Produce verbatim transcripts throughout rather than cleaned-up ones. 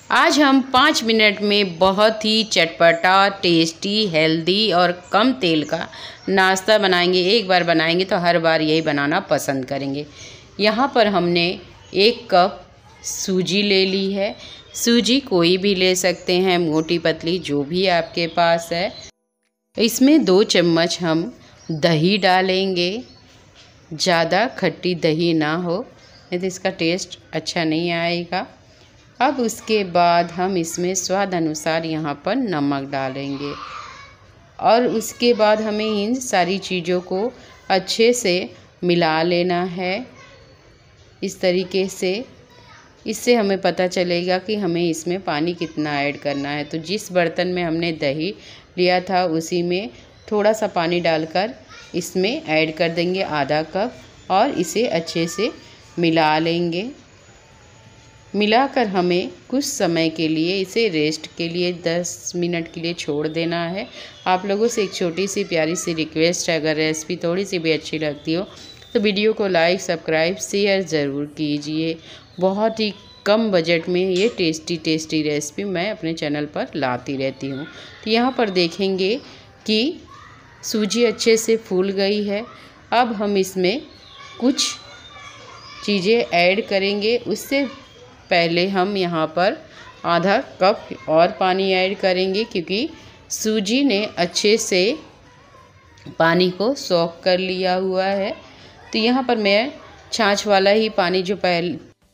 आज हम पाँच मिनट में बहुत ही चटपटा, टेस्टी, हेल्दी और कम तेल का नाश्ता बनाएंगे। एक बार बनाएंगे तो हर बार यही बनाना पसंद करेंगे। यहाँ पर हमने एक कप सूजी ले ली है। सूजी कोई भी ले सकते हैं, मोटी पतली जो भी आपके पास है। इसमें दो चम्मच हम दही डालेंगे। ज़्यादा खट्टी दही ना हो, नहीं तो इसका टेस्ट अच्छा नहीं आएगा। अब उसके बाद हम इसमें स्वाद अनुसार यहाँ पर नमक डालेंगे और उसके बाद हमें इन सारी चीज़ों को अच्छे से मिला लेना है। इस तरीके से इससे हमें पता चलेगा कि हमें इसमें पानी कितना ऐड करना है। तो जिस बर्तन में हमने दही लिया था उसी में थोड़ा सा पानी डालकर इसमें ऐड कर देंगे, आधा कप, और इसे अच्छे से मिला लेंगे। मिलाकर हमें कुछ समय के लिए इसे रेस्ट के लिए दस मिनट के लिए छोड़ देना है। आप लोगों से एक छोटी सी प्यारी सी रिक्वेस्ट है, अगर रेसिपी थोड़ी सी भी अच्छी लगती हो तो वीडियो को लाइक, सब्सक्राइब, शेयर ज़रूर कीजिए। बहुत ही कम बजट में ये टेस्टी टेस्टी रेसिपी मैं अपने चैनल पर लाती रहती हूँ। तो यहाँ पर देखेंगे कि सूजी अच्छे से फूल गई है। अब हम इसमें कुछ चीज़ें ऐड करेंगे। उससे पहले हम यहाँ पर आधा कप और पानी ऐड करेंगे, क्योंकि सूजी ने अच्छे से पानी को सोख कर लिया हुआ है। तो यहाँ पर मैं छाछ वाला ही पानी, जो पहले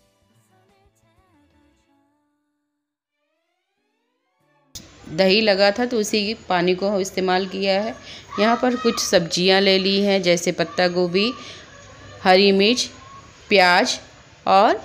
दही लगा था तो उसी पानी को इस्तेमाल किया है। यहाँ पर कुछ सब्जियाँ ले ली हैं, जैसे पत्ता गोभी, हरी मिर्च, प्याज और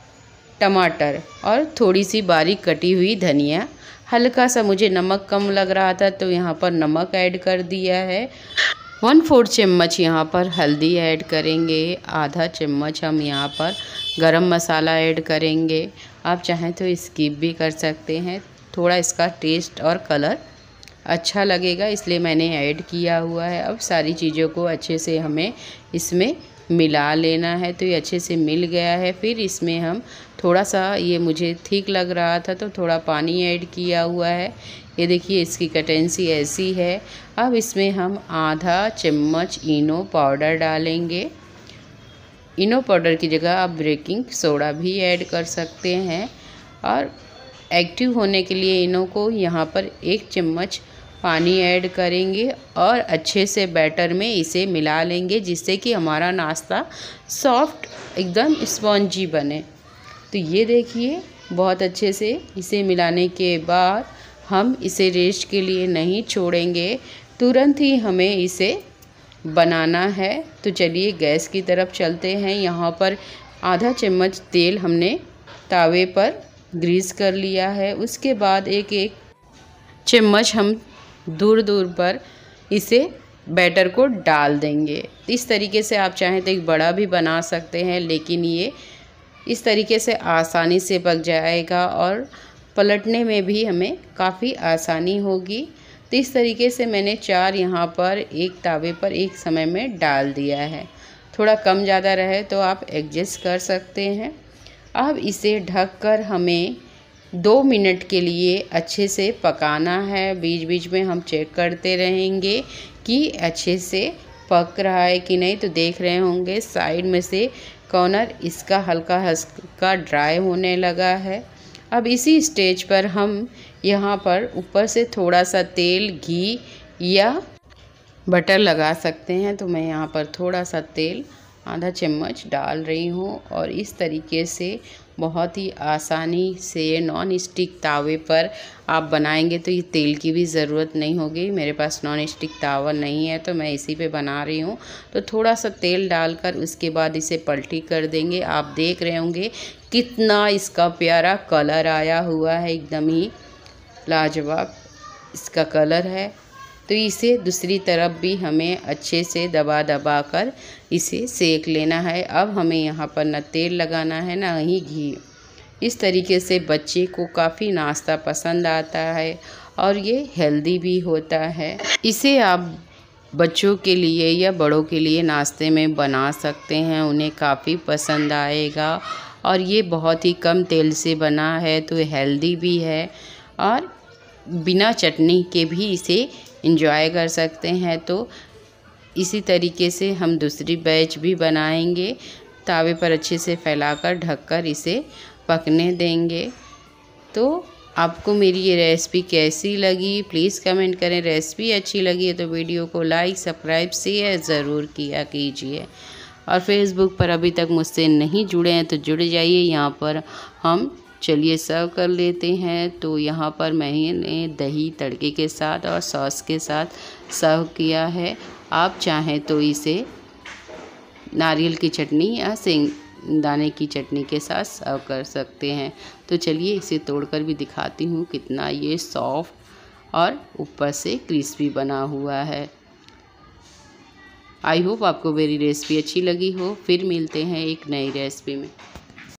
टमाटर, और थोड़ी सी बारीक कटी हुई धनिया। हल्का सा मुझे नमक कम लग रहा था तो यहाँ पर नमक ऐड कर दिया है। वन फोर्थ चम्मच यहाँ पर हल्दी ऐड करेंगे। आधा चम्मच हम यहाँ पर गरम मसाला ऐड करेंगे। आप चाहें तो स्किप भी कर सकते हैं, थोड़ा इसका टेस्ट और कलर अच्छा लगेगा इसलिए मैंने ऐड किया हुआ है। अब सारी चीज़ों को अच्छे से हमें इसमें मिला लेना है। तो ये अच्छे से मिल गया है। फिर इसमें हम थोड़ा सा, ये मुझे ठीक लग रहा था तो थोड़ा पानी ऐड किया हुआ है। ये देखिए इसकी कंसिस्टेंसी ऐसी है। अब इसमें हम आधा चम्मच इनो पाउडर डालेंगे। इनो पाउडर की जगह आप बेकिंग सोडा भी ऐड कर सकते हैं। और एक्टिव होने के लिए इनो को यहाँ पर एक चम्मच पानी ऐड करेंगे और अच्छे से बैटर में इसे मिला लेंगे, जिससे कि हमारा नाश्ता सॉफ्ट एकदम स्पॉन्जी बने। तो ये देखिए बहुत अच्छे से इसे मिलाने के बाद हम इसे रेस्ट के लिए नहीं छोड़ेंगे, तुरंत ही हमें इसे बनाना है। तो चलिए गैस की तरफ चलते हैं। यहाँ पर आधा चम्मच तेल हमने तावे पर ग्रीस कर लिया है। उसके बाद एक एक चम्मच हम दूर दूर पर इसे बैटर को डाल देंगे। इस तरीके से आप चाहें तो एक बड़ा भी बना सकते हैं, लेकिन ये इस तरीके से आसानी से पक जाएगा और पलटने में भी हमें काफ़ी आसानी होगी। तो इस तरीके से मैंने चार यहाँ पर एक तावे पर एक समय में डाल दिया है। थोड़ा कम ज़्यादा रहे तो आप एडजस्ट कर सकते हैं। अब इसे ढककर हमें दो मिनट के लिए अच्छे से पकाना है। बीच बीच में हम चेक करते रहेंगे कि अच्छे से पक रहा है कि नहीं। तो देख रहे होंगे साइड में से कॉर्नर इसका हल्का हल्का ड्राई होने लगा है। अब इसी स्टेज पर हम यहाँ पर ऊपर से थोड़ा सा तेल, घी या बटर लगा सकते हैं। तो मैं यहाँ पर थोड़ा सा तेल आधा चम्मच डाल रही हूँ और इस तरीके से बहुत ही आसानी से नॉन स्टिक तावे पर आप बनाएंगे तो ये तेल की भी ज़रूरत नहीं होगी। मेरे पास नॉन स्टिक तावा नहीं है तो मैं इसी पे बना रही हूँ। तो थोड़ा सा तेल डालकर उसके बाद इसे पलटी कर देंगे। आप देख रहे होंगे कितना इसका प्यारा कलर आया हुआ है, एकदम ही लाजवाब इसका कलर है। तो इसे दूसरी तरफ भी हमें अच्छे से दबा दबा कर इसे सेक लेना है। अब हमें यहाँ पर ना तेल लगाना है ना ही घी। इस तरीके से बच्चे को काफ़ी नाश्ता पसंद आता है और ये हेल्दी भी होता है। इसे आप बच्चों के लिए या बड़ों के लिए नाश्ते में बना सकते हैं, उन्हें काफ़ी पसंद आएगा और ये बहुत ही कम तेल से बना है, तो हेल्दी भी है और बिना चटनी के भी इसे एंजॉय कर सकते हैं। तो इसी तरीके से हम दूसरी बैच भी बनाएंगे। तावे पर अच्छे से फैलाकर ढककर इसे पकने देंगे। तो आपको मेरी ये रेसिपी कैसी लगी प्लीज़ कमेंट करें। रेसिपी अच्छी लगी है तो वीडियो को लाइक सब्सक्राइब शेयर ज़रूर किया कीजिए। और फेसबुक पर अभी तक मुझसे नहीं जुड़े हैं तो जुड़ जाइए। यहाँ पर हम चलिए सर्व कर लेते हैं। तो यहाँ पर मैंने दही तड़के के साथ और सॉस के साथ सर्व किया है। आप चाहें तो इसे नारियल की चटनी या सिंग दाने की चटनी के साथ सर्व कर सकते हैं। तो चलिए इसे तोड़कर भी दिखाती हूँ कितना ये सॉफ्ट और ऊपर से क्रिस्पी बना हुआ है। आई होप आपको मेरी रेसिपी अच्छी लगी हो। फिर मिलते हैं एक नई रेसिपी में।